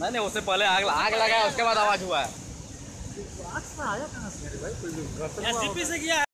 नहीं उससे पहले आग लगाया, उसके बाद आवाज हुआ है। आग से आया कहाँ से भाई? एसडीपी से किया।